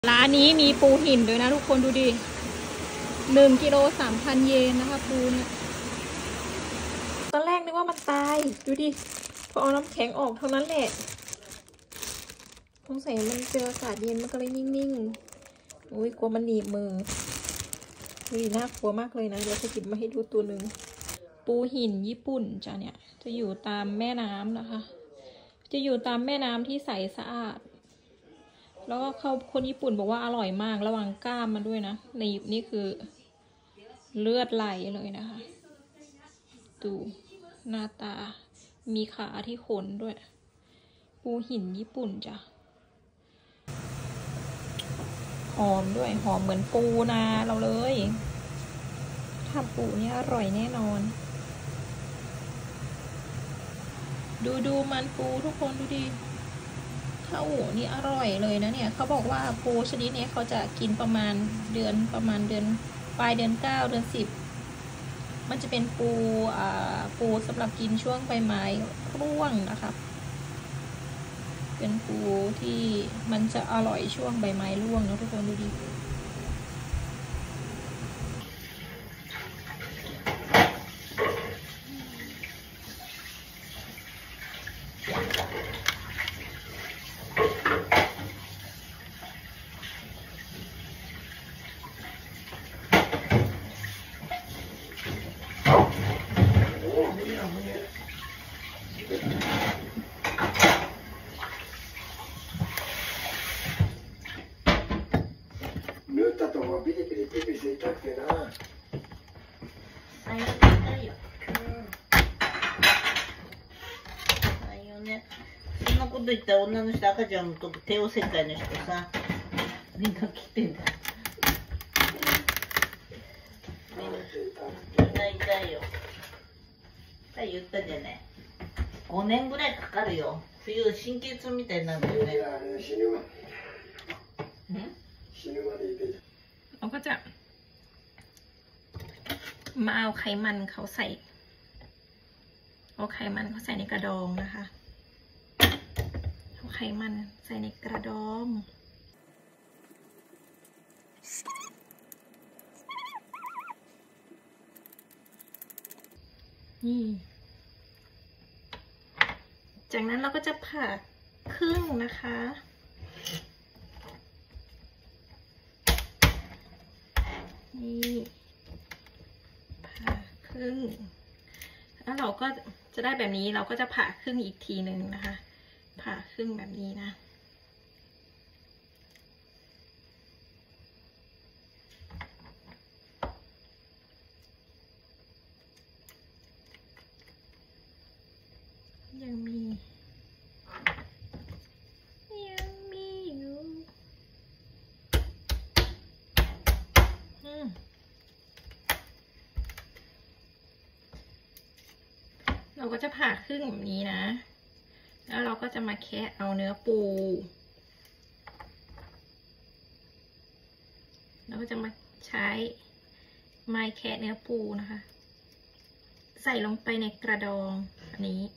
ร้านนี้มีปูหินด้วยนะทุกคนดูดิ1 กิโล 3,000 เยนนะคะปูเนี่ยตอนแรกนึกว่ามันตายดูดิพอเอาน้ำแข็งออกเท่านั้นแหละสงสัยมันเจออากาศเย็นมันก็เลยนิ่งๆอุ้ยกลัวมันหนีบมือดูดิน่ากลัวมากเลยนะเดี๋ยวจะหยิบมาให้ดูตัวหนึ่งปูหินญี่ปุ่นจ้ะเนี่ยจะอยู่ตามแม่น้ำนะคะจะอยู่ตามแม่น้ำที่ใสสะอาดแล้วก็คนญี่ปุ่นบอกว่าอร่อยมากระวังกล้ามมันด้วยนะในหยิบนี่คือเลือดไหลเลยนะคะดูหน้าตามีขาที่ขนด้วยปูหินญี่ปุ่นจ้ะหอมด้วยหอมเหมือนปูนาเราเลยทำปูนี่อร่อยแน่นอนดูมันปูทุกคนดูดิข้าวหูนี่อร่อยเลยนะเนี่ยเขาบอกว่าปูชนิดนี้เขาจะกินประมาณเดือนปลายเดือน9 เดือน 10มันจะเป็นปูสำหรับกินช่วงใบไม้ร่วงนะคะเป็นปูที่มันจะอร่อยช่วงใบไม้ร่วงนะทุกคนดูดิピリピリピリピリしていたっけな。 あよねよ。あよね。そんなこと言ったら女の人赤ちゃんと帝王切開の人さ、みんな来てんだ。みんな痛いよ。言ったじゃない。5年ぐらいかかるよ。冬神経痛みたいになるんだよね。 死ぬまでいける。 เราก็จะมาเอาไขมันเขาใส่ในกระดองนะคะเอาไขมันใส่ในกระดองนี่จากนั้นเราก็จะผ่าครึ่งนะคะนี่ผ่าครึ่งแล้วเราก็จะได้แบบนี้เราก็จะผ่าครึ่งอีกทีหนึ่งนะคะผ่าครึ่งแบบนี้นะยังมีอยู่เราก็จะผ่าครึ่งแบบนี้นะแล้วเราก็จะมาแคะเอาเนื้อปูเราก็จะมาใช้ไม้แคะเนื้อปูนะคะใส่ลงไปในกระดองอันนี้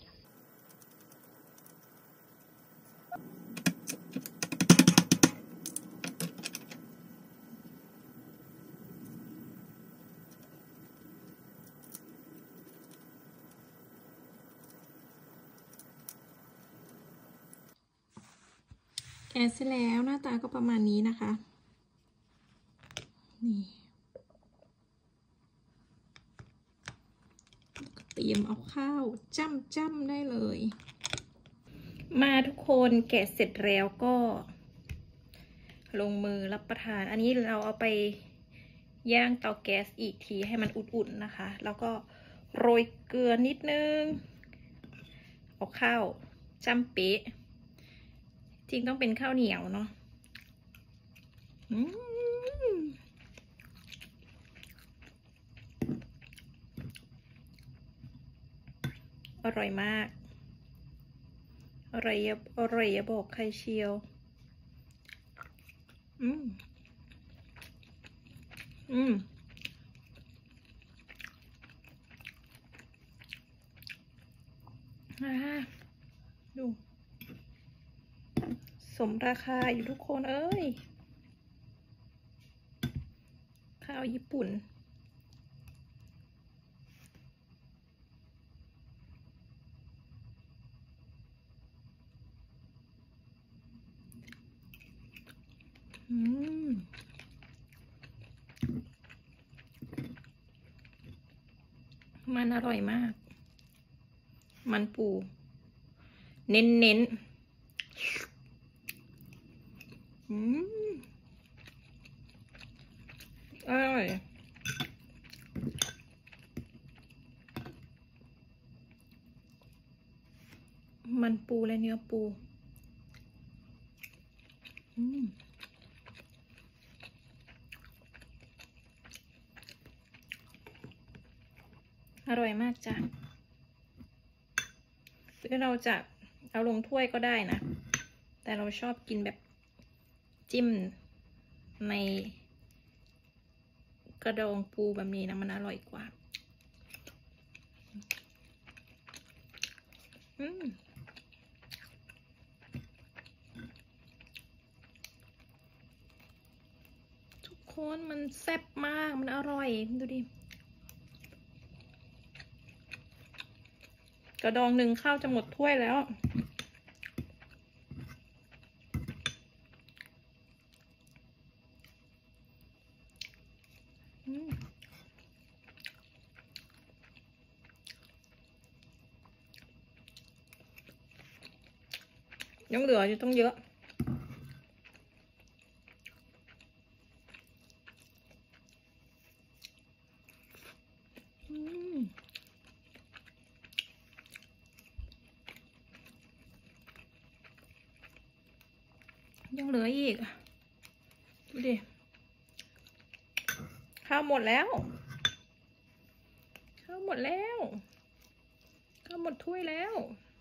แกะเสร็จแล้วหน้าตาก็ประมาณนี้นะคะนี่เตรียมเอาข้าวจ้ำได้เลยมาทุกคนแกะเสร็จแล้วก็ลงมือรับประทานอันนี้เราเอาไปย่างเตาแก๊สอีกทีให้มันอุ่นๆนะคะแล้วก็โรยเกลือนิดนึงเอาข้าวจ้ำเป๊ะจริงต้องเป็นข้าวเหนียวเนาะอร่อยมากอร่อยอย่าบอกใครเชียวดู สมราคาอยู่ทุกคนเอ้ยาวญี่ปุ่นมันอร่อยมากมันปูเน้นอร่อยมันปูและเนื้อปูอร่อยมากจ้ะหรือเราจะเอาลงถ้วยก็ได้นะแต่เราชอบกินแบบจิ้มในกระดองปูแบบนี้นะมันอร่อยกว่าทุกคนมันแซ่บมากมันอร่อยดูดิกระดองหนึ่งข้าวจะหมดถ้วยแล้วยังเหลืออยู่ต้องเยอะยังเหลืออีกดูดิข้าวหมดแล้วข้าวหมดแล้วข้าวหมดถ้วยแล้ว